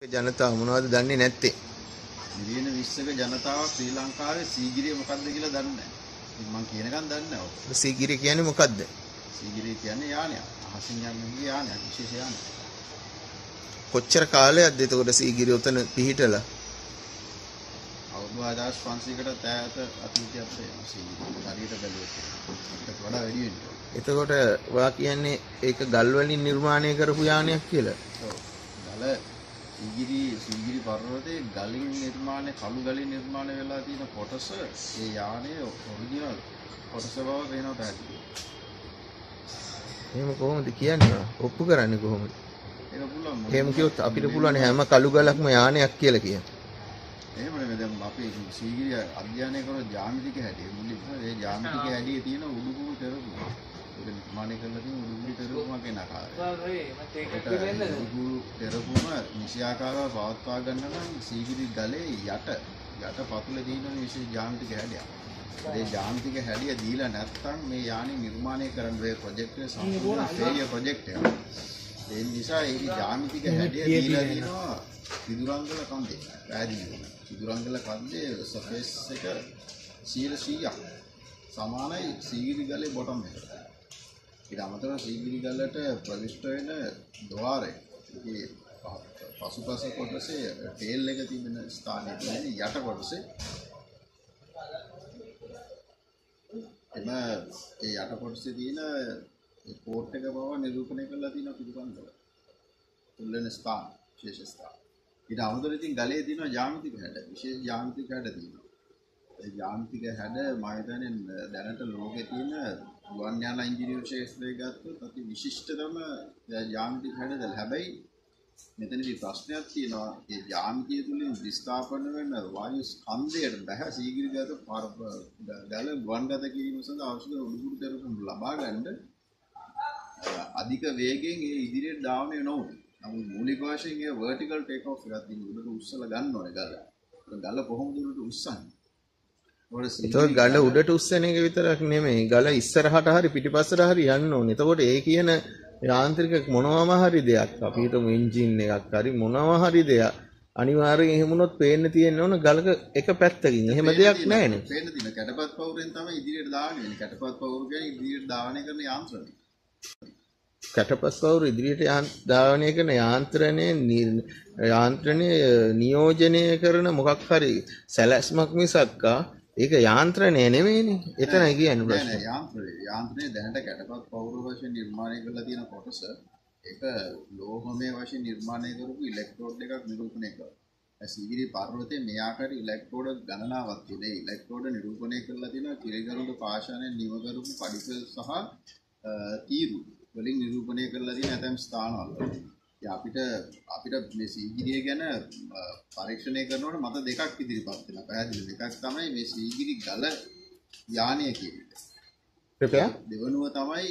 ජනතාව මොනවද දන්නේ නැත්තේ? මිලියන 20ක ජනතාව ශ්‍රී ලංකාවේ සීගිරිය මොකක්ද කියලා දන්නේ නැහැ. මම කියනකම් දන්නේ නැහැ. සීගිරිය කියන්නේ මොකද්ද? සීගිරිය කියන්නේ යානයක්. අහසින් යන්නේ යානයක්, විශේෂ යානයක්. කොච්චර කාලයක්ද එතකොට සීගිරිය උතන පිහිටලා? අවුරුදු 2500කට ඈත අතීතයක් තියෙනවා සීගිරිය. හරියට බැලුවොත් ඒකට වඩා වැඩි වෙනවා. එතකොට ඔයා කියන්නේ ඒක ගල් වලින් නිර්මාණය කරපු යානයක් කියලා? ඔව්. ගල සීගිරි පර්වතයේ ගලින් නිර්මාණය, කළු ගලින් නිර්මාණය වෙලා තියෙන කොටස ඒ යානයේ ඔරිජිනල් කොටස බව වෙනවා පැහැදිලි. එහෙම කොහොමද කියන්නේ? ඔප්පු කරන්නේ කොහොමද? ඒක පුළුවන්. එහෙම කිව්වොත් අපිට පුළුවන් හැම කළු ගලක්ම යානයක් කියලා කියන්න. එහෙම නෙමෙයි. දැන් අපි සීගිරිය අධ්‍යයනය කරන ජ්‍යාමිතික හැඩය මුලින්ම ඒ ජ්‍යාමිතික හැඩයේ තියෙන උඩුකුරු තෙරපුම. ඒක නිර්මාණය කරලා තියෙන උඩුකුරු තෙරපුමක් වෙන ආකාරය. උඩුකුරු තෙරපුම නිසියාකාරව පවත්වා ගන්න නම් සීගිරි ගලේ යට පතුලේ තියෙන විශේෂ ජ්‍යාමිතික හැඩයක්. ඒ ජ්‍යාමිතික හැඩය දීලා නැත්නම් මේ යානෙ නිර්මාණය කරන්න බැහැ. ප්‍රොජෙක්ට් එක සම්පූර්ණ ෆේලියර් ප්‍රොජෙක්ට් එකක්. ඒ නිසා ඒ ජ්‍යාමිතික හැඩය දීලා දිනවා පිදුරංගල කන්දේ. පැහැදිලිද? පිදුරංගල කන්දේ සර්ෆේස් එක 100ක් සමානයි සීගිරි ගලේ බොටම් එක. ඊට අමතරව සීගිරි ගලට ප්‍රවිෂ්ඨ වෙන ద్వාරය. ඒ පසුපස කොටසේ ටේල් එක තිබෙන ස්ථානයේ තියෙන යට කොටසේ එම ඒ යට කොටසේ තියෙන ඒ පෝට් එක බව නිරූපණය කරලා තියෙන පිදුරංගල. තුල්ලෙන ස්ථාන, විශේෂ ස්ථාන. ඊට අමතරව ඉතින් ගලේ තියෙන ජ්‍යාමිතික හැඩ, විශේෂ ජ්‍යාමිතික හැඩ තියෙනවා. ඒ ජ්‍යාමිතික හැඩ මම හිතන්නේ දැනට ලෝකේ තියෙන ගුවන් යාන ඉංජිනේරු ශාස්ත්‍රය ගත්තොත් අති විශිෂ්ටතම ජ්‍යාමිතික හැඩ. හැබැයි මෙතනදී ප්‍රශ්නයක් තියෙනවා. ඒ ජ්‍යාමිතිය තුලින් විස්ථාපන වෙන වායු ස්කන්ධයට බැහැ සීගිරි ගත ගල ගුවන්ගත කිරීම සඳහා අවශ්‍ය උඩුකුරු තෙරපුම් ලබා ගන්න අධික වේගයෙන් ඒ ඉදිරියට දාවණය නොවුනේ. නමුත් මූලික වශයෙන් ඒ vertical take off එකක් තියෙන උඩට උස්සලා ගන්න ඕනේ ගල. ගල කොහොමද උඩට උස්සන්නේ? එතකොට ගල උඩට උස්සන එක විතරක් නෙමෙයි. ගල ඉස්සරහට හරි පිටිපස්සට හරි යන්න ඕනේ. එතකොට ඒ කියන යාන්ත්‍රික මොනවාම හරි දෙයක් අපි හිතමු එන්ජින් එකක් හරි මොනවා හරි දෙයක් අනිවාර්යෙන් එහෙම වුණොත් පේන්න තියෙන්න ඕන ගලක එක පැත්තකින්. එහෙම දෙයක් නැහැ නේ. පේන්න තියෙන කැටපත් පවුරෙන් තමයි ඉදිරියට දාන්නේ වෙන්නේ. කැටපත් පවුර කියන්නේ ඉදිරියට ධාවනය කරන යාන්ත්‍රණය. කැටපස් පවුර ඉදිරියට ධාවනය කරන යාන්ත්‍රණය නියෝජනය කරන මොකක් හරි සැලැස්මක් මිසක්කා ඒක යාන්ත්‍රණය නෙමෙයිනේ. එතන කියන්නේ ප්‍රශ්නේ. යාන්ත්‍රණය දැනට කැටපත් පවුර වශයෙන් නිර්මාණය කරලා තියෙන කොටස ඒක ලෝහමය වශයෙන් නිර්මාණය කරපු ඉලෙක්ට්‍රෝඩ් එකක් නිරූපණය කරනවා. සීගිරි පර්වතයේ මේ ආකාරයේ ඉලෙක්ට්‍රෝඩ් ගණනාවක් තියෙන. ඒ ඉලෙක්ට්‍රෝඩ් නිරූපණය කරලා තියෙන කිරිගරුඬ පාෂාණයෙන් නිව කරපු පඩික සහ තීරු වලින් නිරූපණය කරලා තියෙන ඇතම් ස්ථානවල. අපිට මේ සීගිරිය ගැන පරීක්ෂණය කරනකොට මත දෙකක් ඉදිරිපත් වෙනවා. පැහැදිලි දෙකක් තමයි මේ සීගිරි ගල යානය කියන්නේ. දෙවනුව තමයි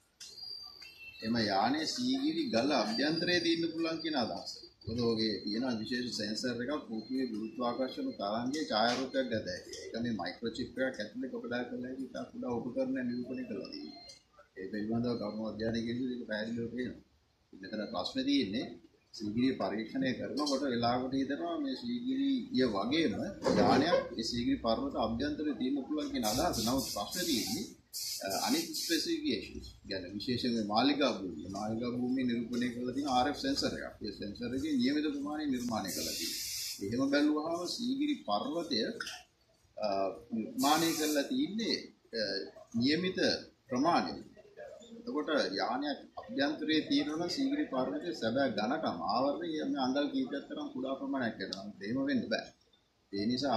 එම යානයේ සීගිරි ගල අභ්‍යන්තරයේ තියෙන්න පුළුවන් කියන අදහස. මොකද ඔගේ තියෙන විශේෂ සෙන්සර් එකක් පෘථිවියේ ගුරුත්වාකර්ෂණ තරංගයේ ඡායාරූපයක් ගත හැකියි. ඒක මේ මයික්‍රොචිප් එකක් ඇතුලේ කොටලා කරලා ඉතින් කුඩා උපකරණ නිරූපණය කරලා තියෙනවා. ඒ පිළිබඳව කරුණු අධ්‍යයනය කිරීමේදී ඒක පැහැදිලිව පේනවා. මෙතන ප්‍රශ්නේ තියෙන්නේ සීගිරිය පරීක්ෂණය කරනකොට වෙලාවකට හිතනවා මේ සීගිරිය වගේම යානයක් ඒ සීගිරි පර්වත අභ්‍යන්තරයේ තියෙන්න පුළුවන් කියන අදහස. නමුත් ප්‍රශ්නේ තියෙන්නේ අනිත් ස්පෙસિෆිකේෂන්ස් ගැන. විශේෂයෙන්ම මාලිගා භූමිය නිරූපණය කරලා තියෙන RF සෙන්සර් එකක්. ඒ සෙන්සර් එකේ නියමිත ප්‍රමාණය නිර්මාණය කරලා තියෙනවා. එහෙම බැලුවහම සීගිරි පර්වතය නිර්මාණය කරලා තියෙන්නේ නියමිත ප්‍රමාණය. එතකොට යානයක් අභ්‍යන්තරයේ තියෙනවා සීගිරි පර්වතයේ සැබෑ ඝනකම ආවරණය මේ අඟල් කීපයක් තරම් කුඩා ප්‍රමාණයක් වෙනවා. එහෙම වෙන්න බෑ. ඒ නිසා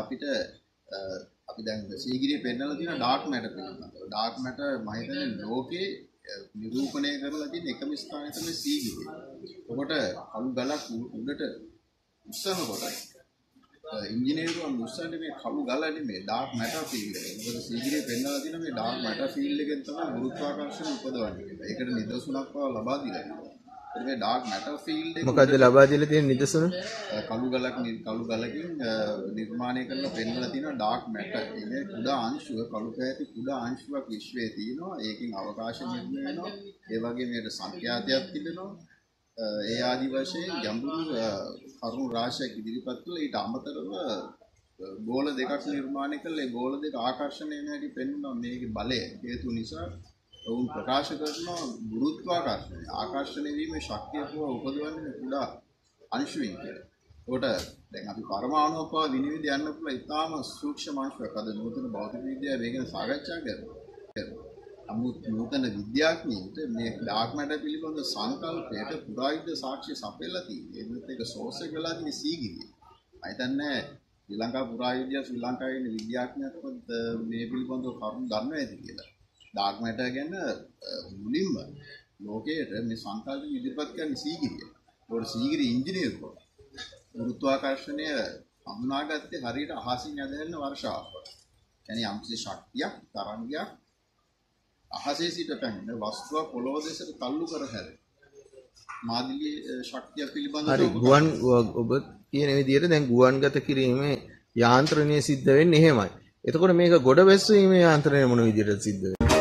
අපි දැන් සීගිරිය පෙන්නලා තියෙන ඩාර්ක් මැටර් පිළිබඳව. ඩාර්ක් මැටර් මම හිතන්නේ ලෝකේ නිරූපණය කරලා තියෙන එකම ස්ථානය තමයි සීගිරිය. එතකොට කළු ගලක් උඩට උස්සනකොට ඉංජිනේරුවන් උස්සන්නේ මේ කළු ගල නෙමෙයි ඩාර්ක් මැටර් ෆීල්ඩ් එක. මොකද සීගිරිය පෙන්නලා තියෙන මේ ඩාර්ක් මැටර් ෆීල්ඩ් එකෙන් තමයි ගුරුත්වාකර්ෂණ උපදවන්නේ. ඒකට නිදසුනක් ලබා දීලා තියෙනවා. මේ ඩාර්ක් මැටර් ෆීල්ඩ් එක මොකද්ද ලබා දීලා තියෙන නිදසුන? කළු ගලකින් නිර්මාණය කරලා පෙන්නලා තියෙනවා ඩාර්ක් මැටර්. ඒ කුඩා අංශුව කළු පැහැති කුඩා අංශුවක් විශ්වයේ තියෙනවා. ඒකෙන් අවකාශ නිර්මාණය වෙනවා. ඒ වගේ මේකට සංඛ්‍යාතයක් තිබෙනවා. ඒ ආදි වශයෙන් ගැඹුරු කරුණු රාශියක් ඉදිරිපත් කළා. ඊට අමතරව ගෝල දෙකක් නිර්මාණය කළා. ඒ ගෝල දෙක ආකර්ෂණය වෙන හැටි පෙන්වනවා. මේකේ බලය හේතු නිසා වුන් ප්‍රකාශ කරනවා ගුරුත්වාකර්ෂණය. ආකර්ෂණය වීමේ ශක්තිය පුරව උපදවන්නේ කුඩා අංශුවෙන් කියලා. ඒකට දැන් අපි පරමාණු පවා විනිවිද යන්න පුළුවන් ඉතාම සූක්ෂම අංශයක්. අද නූතන භෞතික විද්‍යාව මේක ගැන සාකච්ඡා කරනවා. නමුත් නූතන විද්‍යාඥයින්ට මේ ඩාර්ක් මැටර් පිළිබඳ සංකල්පයට පුරාවිද්‍යා සාක්ෂි සපයලා තියෙනවා. ඒකත් එක සෝස් එක වෙලා තියෙන සීගිරිය. මම හිතන්නේ ශ්‍රී ලංකා පුරාවිද්‍යාව ශ්‍රී ලංකාවේ ඉන්න විද්‍යාඥයන්ට මේ පිළිබඳව කරුණු දන්නවා ඇති කියලා. ඩාර්ක් මැටර් ගැන මුලින්ම ලෝකයේ මේ සංකල්ප ඉදිරිපත් කරන සීගිරිය. ඒකට සීගිරිය ඉංජිනේරු ගුරුත්වාකර්ෂණය හඳුනාගත්තේ හරියට අහසින් ඇදෙන වර්ෂාවක්. කියන්නේ යම්කිසි ශක්තියක් තරංගයක් අහසේ සිට පැමිණ වස්තුව පොළොව දෙසට තල්ලු කර හැරේ. මාදිලි ශක්තිය පිළිබඳව හරි ගුවන් ඔබ කියන විදිහට දැන් ගුවන්ගත කිරීමේ යාන්ත්‍රණය සිද්ධ වෙන්නේ එහෙමයි. එතකොට මේක ගොඩ බැස්සීමේ යාන්ත්‍රණය මොන විදිහටද සිද්ධ වෙන්නේ?